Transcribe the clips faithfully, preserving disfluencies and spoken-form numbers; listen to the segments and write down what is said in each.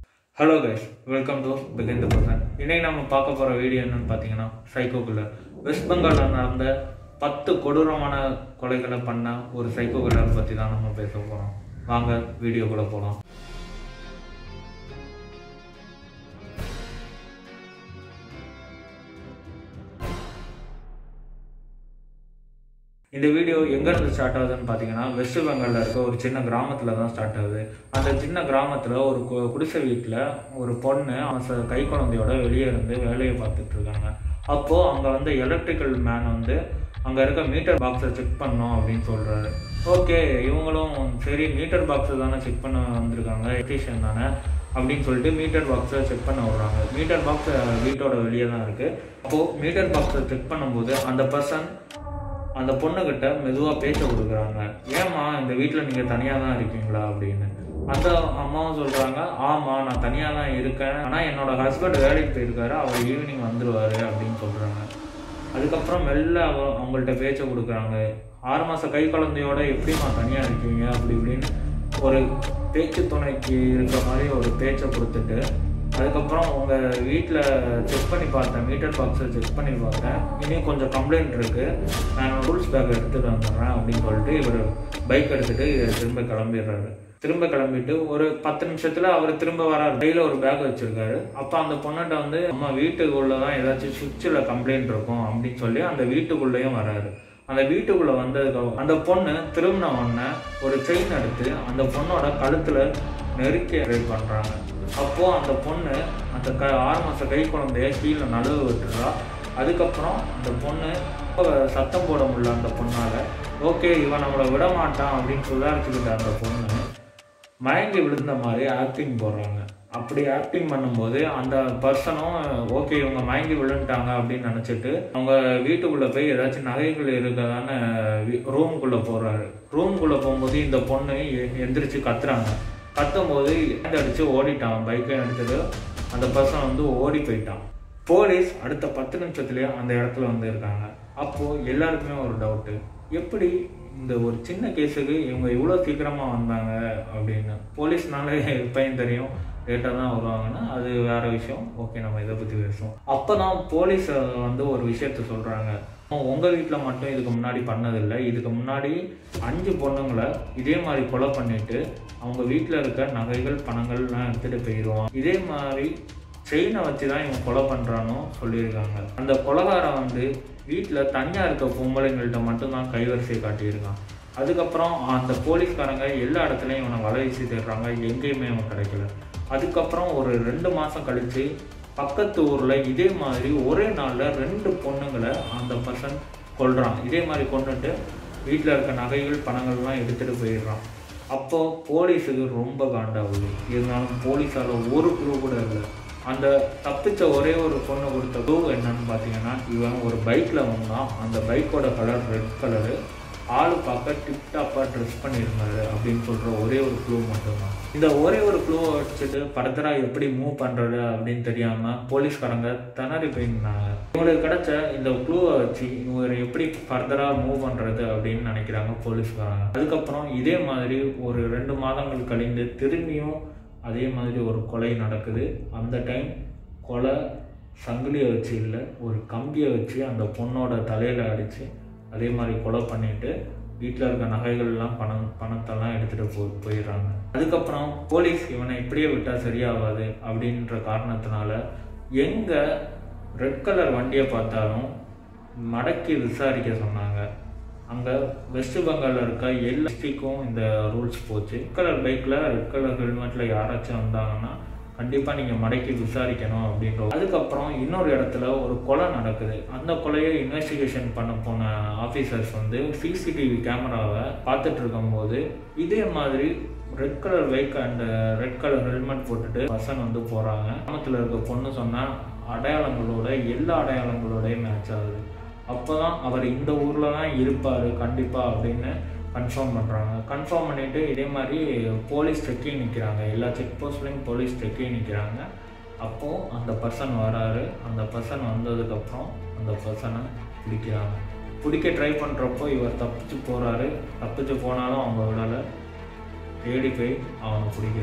Hello guys, welcome to Begin the Person. இன்னைக்கு நம்ம பார்க்க போற வீடியோ என்னன்னு பாத்தீங்கன்னா சைக்கோ கில்லர். வெஸ்ட் பெங்கால்ல நடந்த பத்து கொடூரமான கொலைகளை பண்ண ஒரு சைக்கோ கில்லர் பத்தி தான் நம்ம பேச போறோம். வாங்க வீடியோக்குள்ள போலாம். இந்த வீடியோ எங்க இருந்து ஸ்டார்ட் ஆகுதுன்னு பாத்தீங்கன்னா வெஸ்ட் பெங்கால்ல இருக்க ஒரு சின்ன கிராமத்துல தான் ஸ்டார்ட் ஆகுது. அந்த சின்ன கிராமத்துல ஒரு குடிசை வீட்டுல ஒரு பொண்ணு அவன் கை குழந்தையோட வெளியே இருந்து வேலையை பார்த்துட்டு இருக்காங்க. அப்போ அங்க வந்து எலக்ட்ரிக்கல் மேன் வந்து அங்க இருக்க மீட்டர் பாக்ஸை செக் பண்ணோம் அப்படின்னு சொல்றாரு. ஓகே, இவங்களும் சரி மீட்டர் பாக்ஸை தானே செக் பண்ண வந்திருக்காங்க, எலக்ட்ரீஷியன் தானே அப்படின்னு சொல்லிட்டு மீட்டர் பாக்ஸை செக் பண்ண விடுறாங்க. மீட்டர் பாக்ஸ் வீட்டோட வெளியே தான் இருக்கு. அப்போ மீட்டர் பாக்ஸை செக் பண்ணும்போது அந்த பர்சன் அந்த பொண்ணுகிட்ட மெதுவாக பேச்ச கொடுக்குறாங்க. ஏம்மா இந்த வீட்டில் நீங்கள் தனியாக தான் இருக்கீங்களா அப்படின்னு. அந்த அம்மாவும் சொல்கிறாங்க, ஆமாம் நான் தனியாக தான் இருக்கேன், ஆனால் என்னோட ஹஸ்பண்ட் வேலைக்கு போயிருக்காரு, அவர் ஈவினிங் வந்துடுவார் அப்படின்னு சொல்கிறாங்க. அதுக்கப்புறம் மெல்ல அவ அவங்கள்ட்ட பேச்ச கொடுக்குறாங்க. ஆறு மாதம் கை குழந்தையோட எப்படிம்மா தனியாக இருக்கீங்க அப்படி இப்படின்னு ஒரு பேச்சு துணைக்கு இருக்கிற மாதிரி ஒரு பேச்சை கொடுத்துட்டு அதுக்கப்புறம் உங்கள் வீட்டில் செக் பண்ணி பார்த்தேன், மீட்டர் பாக்ஸை செக் பண்ணி பார்த்தேன், இனியும் கொஞ்சம் கம்ப்ளைண்ட் இருக்குது, நான் ரூல்ஸ் பேக் எடுத்துகிட்டு வந்துடுறேன் அப்படின்னு சொல்லிட்டு இவர் பைக் எடுத்துகிட்டு திரும்ப கிளம்பிடுறாரு. திரும்ப கிளம்பிட்டு ஒரு பத்து நிமிஷத்தில் அவர் திரும்ப வராரு. கையில் ஒரு பேக் வச்சுருக்காரு. அப்போ அந்த பொண்ணுகிட்ட வந்து நம்ம வீட்டுக்குள்ளே தான் ஏதாச்சும் சுவிட்சில் கம்ப்ளைண்ட் இருக்கும் அப்படின்னு சொல்லி அந்த வீட்டுக்குள்ளேயும் வராரு. அந்த வீட்டுக்குள்ளே வந்ததுக்கு அந்த பொண்ணு திரும்பின உடனே ஒரு செயின் எடுத்து அந்த பொண்ணோட கழுத்தில் நெருக்கி ரைட் பண்ணுறாங்க. அப்போது அந்த பொண்ணு அந்த க ஆறு மாத கை குழந்தைய கீழே நழுவ விட்டுறா. அதுக்கப்புறம் அந்த பொண்ணு சத்தம் போட முடியல அந்த பொண்ணால். ஓகே, இவன் நம்மளை விட மாட்டான் அப்படின்னு சுதாரிச்சுக்கிட்ட அந்த பொண்ணு மயங்கி விழுந்த மாதிரி ஆக்டிங் போடுறாங்க. அப்படி ஆக்டிங் பண்ணும்போது அந்த பர்சனும் ஓகே இவங்க மயங்கி விழுந்துட்டாங்க அப்படின்னு நினச்சிட்டு அவங்க வீட்டுக்குள்ளே போய் ஏதாச்சும் நகைகள் இருக்கதான ரூமுக்குள்ளே போகிறாரு. ரூமுக்குள்ளே போகும்போது இந்த பொண்ணு எந்திரிச்சு கத்துறாங்க. கத்தும் போது அடிச்சு ஓடிட்டான். பைக்கை எடுத்துட்டு அந்த பர்சன் வந்து ஓடி போயிட்டான். போலீஸ் அடுத்த பத்து நிமிஷத்துலேயே அந்த இடத்துல வந்து இருக்காங்க. அப்போது எல்லாருக்குமே ஒரு டவுட்டு, எப்படி இந்த ஒரு சின்ன கேஸுக்கு இவங்க இவ்வளோ சீக்கிரமாக வந்தாங்க அப்படின்னு. போலீஸ்னாலே எப்பயும் தெரியும் லேட்டாக தான் வருவாங்கன்னா அது வேற விஷயம். ஓகே, நம்ம இதை பற்றி பேசுவோம். அப்போ தான் போலீஸ் வந்து ஒரு விஷயத்த சொல்கிறாங்க, உங்கள் வீட்டில் மட்டும் இதுக்கு முன்னாடி பண்ணதில்லை, இதுக்கு முன்னாடி அஞ்சு பொண்ணுங்களை இதே மாதிரி கொலை பண்ணிட்டு அவங்க வீட்டில் இருக்க நகைகள் பணங்கள்லாம் எடுத்துகிட்டு போயிடுவான். இதே மாதிரி செயினை வச்சு தான் இவன் கொலை பண்ணுறான்னு சொல்லியிருக்காங்க. அந்த கொலைகாரன் வந்து வீட்டில் தனியாக இருக்க பொம்பளைங்கள்ட்ட மட்டும்தான் கைவரிசை காட்டியிருக்கான். அதுக்கப்புறம் அந்த போலீஸ்காரங்க எல்லா இடத்துலையும் இவனை வலை வீசி தேடுறாங்க, எங்கேயுமே இவன் கிடைக்கல. அதுக்கப்புறம் ஒரு ரெண்டு மாதம் கழித்து பக்கத்து ஊரில் இதே மாதிரி ஒரே நாளில் ரெண்டு பொண்ணுங்களை அந்த பர்சன் கொல்றான். இதே மாதிரி கொண்டுட்டு வீட்டில் இருக்க நகைகள் பணங்கள்லாம் எடுத்துகிட்டு போயிடுறான். அப்போது போலீஸுக்கு ரொம்ப காண்டாகுது. இருந்தாலும் போலீஸால் ஒரு க்ளூ கூட இல்லை. அந்த தப்பிச்ச ஒரே ஒரு பொண்ணு கொடுத்த க்ளூ என்னன்னு பார்த்தீங்கன்னா, இவன் ஒரு பைக்கில் வந்தான், அந்த பைக்கோட கலர் ரெட் கலரு, ஆள் பார்க்க டிப்டாப்பாக ட்ரெஸ் பண்ணியிருந்தாரு அப்படின்னு சொல்கிற ஒரே ஒரு க்ளூ மட்டும்தான். இந்த ஒரே ஒரு க்ளூவை வச்சுட்டு ஃபர்தராக எப்படி மூவ் பண்ணுறது அப்படின்னு தெரியாமல் போலீஸ்காரங்க திணறி போயிருந்தாங்க. இவங்களுக்கு கிடைச்ச இந்த க்ளூவை வச்சு இவங்க எப்படி ஃபர்தராக மூவ் பண்ணுறது அப்படின்னு நினைக்கிறாங்க போலீஸ்காரங்க. அதுக்கப்புறம் இதே மாதிரி ஒரு ரெண்டு மாதங்கள் கழிந்து திரும்பியும் அதே மாதிரி ஒரு கொலை நடக்குது. அந்த டைம் கொலை சங்கிலியை வச்சு இல்லை, ஒரு கம்பியை வச்சு அந்த பொண்ணோட தலையில் அடித்து அதே மாதிரி கொலை பண்ணிட்டு வீட்டில் இருக்க நகைகள்லாம் பணம் பணத்தெல்லாம் எடுத்துகிட்டு போ போயிடுறாங்க. அதுக்கப்புறம் போலீஸ் இவனை இப்படியே விட்டால் சரியாகாது அப்படின்ற காரணத்தினால எங்கே ரெட் கலர் வண்டியை பார்த்தாலும் மடக்கி விசாரிக்க சொன்னாங்க. அங்கே வெஸ்ட் பெங்காலில் இருக்க எல்லா டிஸ்ட்ரிக்கும் இந்த ரூல்ஸ் போச்சு. ரெட் கலர் பைக்கில் ரெட் கலர் ஹெல்மெட்டில் யாராச்சும் வந்தாங்கன்னா கண்டிப்பாக நீங்கள் மடக்கி விசாரிக்கணும் அப்படின்ற. அதுக்கப்புறம் இன்னொரு இடத்துல ஒரு கொலை நடக்குது. அந்த கொலையை இன்வெஸ்டிகேஷன் பண்ண போன ஆஃபீஸர்ஸ் வந்து சிசிடிவி கேமராவை பார்த்துட்டு இருக்கும்போது இதே மாதிரி red colour bike and red colour helmet போட்டுட்டு பர்சன் வந்து போகிறாங்க. கிராமத்தில் இருக்க பொண்ணு சொன்னால் அடையாளங்களோட எல்லா அடையாளங்களோடையும் மேட்ச் ஆகுது. அப்போ தான் அவர் இந்த ஊரில் தான் இருப்பார் கண்டிப்பாக அப்படின்னு கன்ஃபார்ம் பண்ணுறாங்க. கன்ஃபார்ம் பண்ணிவிட்டு இதே மாதிரி போலீஸ் செக்கிங் நிற்கிறாங்க. எல்லா செக் போஸ்ட்லேயும் போலீஸ் செக்கிங் நிற்கிறாங்க. அப்போது அந்த பர்சன் வராரு. அந்த பர்சன் வந்ததுக்கப்புறம் அந்த பர்சனை பிடிக்கிறாங்க. பிடிக்க ட்ரை பண்ணுறப்போ இவர் தப்பிச்சு போகிறாரு. தப்பிச்சு போனாலும் அவங்க விடலை, தேடி போய் அவனை பிடிக்கிறாங்க.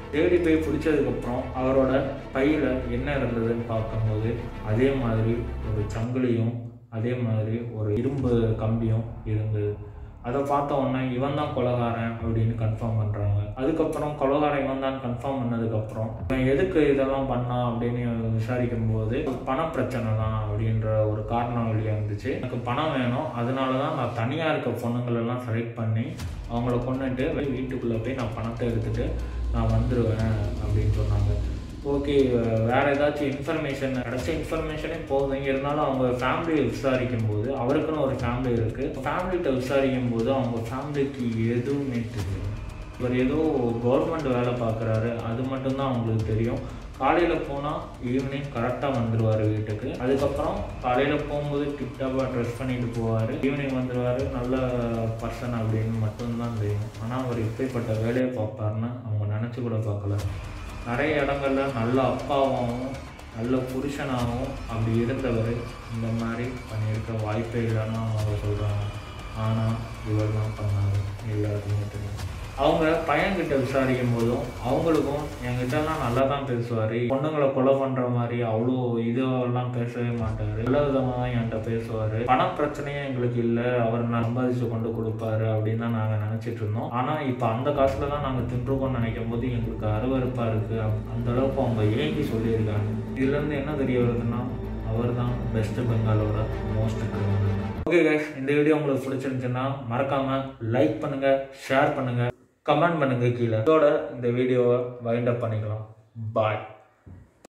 தேடி போய் பிடிச்சதுக்கப்புறம் அவரோட பையில் என்ன இருந்ததுன்னு பார்க்கும்போது அதே மாதிரி ஒரு சங்கிலியும் அதே மாதிரி ஒரு இரும்பு கம்பியும் இருந்தது. அதை பார்த்த உடனே இவன் தான் கொலைகாரன் அப்படின்னு கன்ஃபார்ம் பண்ணுறாங்க. அதுக்கப்புறம் கொலைகாரன் இவன் தான் கன்ஃபார்ம் பண்ணதுக்கப்புறம் இவன் எதுக்கு இதெல்லாம் பண்ணான் அப்படின்னு விசாரிக்கும் போது பண பிரச்சனை தான் அப்படின்ற ஒரு காரணம் வெளியே இருந்துச்சு. எனக்கு பணம் வேணும், அதனால தான் நான் தனியாக இருக்க பொண்ணுங்களெல்லாம் செலக்ட் பண்ணி அவங்கள கொண்டுட்டு வீட்டுக்குள்ளே போய் நான் பணத்தை எடுத்துகிட்டு நான் வந்துடுவேன் அப்படின்னு சொன்னாங்க. ஓகே, வேறு ஏதாச்சும் இன்ஃபர்மேஷன் கிடச்ச இன்ஃபர்மேஷனே போதும். இருந்தாலும் அவங்க ஃபேமிலியை விசாரிக்கும் போது அவருக்குன்னு ஒரு ஃபேமிலி இருக்குது. ஃபேமிலிகிட்ட விசாரிக்கும் போது அவங்க ஃபேமிலிக்கு எதுவுமே தெரியும். இவர் ஏதோ கவர்மெண்ட் வேலை பார்க்குறாரு, அது மட்டும்தான் அவங்களுக்கு தெரியும். காலையில் போனால் ஈவினிங் கரெக்டாக வந்துடுவார் வீட்டுக்கு. அதுக்கப்புறம் காலையில் போகும்போது டிப்டாப்பாக ட்ரெஸ் பண்ணிட்டு போவார், ஈவினிங் வந்துடுவார், நல்ல பர்சன் அப்படின்னு மட்டும்தான் தெரியும். ஆனால் அவர் இப்படிப்பட்ட வேலையை பார்ப்பாருன்னு அவங்க நினச்சி கூட பார்க்கல. நிறைய இடங்கள்ல நல்ல அப்பாவாகவும் நல்ல புருஷனாகவும் அப்படி இருந்தவர் இந்த மாதிரி பண்ணியிருக்க வாய்ப்பே இல்லைன்னு அவங்க சொல்கிறாங்க. ஆனால் இவர் தான் பண்ணாரு, எல்லாருக்குமே தெரியும். அவங்க பையன்கிட்ட விசாரிக்கும் போதும் அவங்களுக்கும் என்கிட்டலாம் நல்லா தான் பேசுவார், பொண்ணுங்களை கொலை பண்ணுற மாதிரி அவ்வளோ இதெல்லாம் பேசவே மாட்டார், நல்ல விதமாக தான் என்கிட்ட பேசுவார், பண பிரச்சனையே எங்களுக்கு இல்லை, அவர் சம்பாதிச்சு கொண்டு கொடுப்பாரு அப்படின்னு தான் நாங்கள் நினச்சிட்டு இருந்தோம். ஆனால் இப்போ அந்த காசில் தான் நாங்கள் தின்றுக்கோன்னு நினைக்கும் போது எங்களுக்கு அருவருப்பாக இருக்குது. அந்த அளவுக்கு அவங்க ஏங்கி சொல்லியிருக்காங்க. இதுலேருந்து என்ன தெரிய வருதுன்னா அவர் தான் வெஸ்ட் பெங்காலோட மோஸ்ட் கிரிமினல். ஓகே கைஸ், இந்த வீடியோ உங்களுக்கு பிடிச்சிருந்துச்சுன்னா மறக்காமல் லைக் பண்ணுங்கள், ஷேர் பண்ணுங்கள், கமெண்ட் பண்ணுங்கள் கீழே. இதோட இந்த வீடியோவை வைண்ட் அப் பண்ணிக்கலாம். பாய்.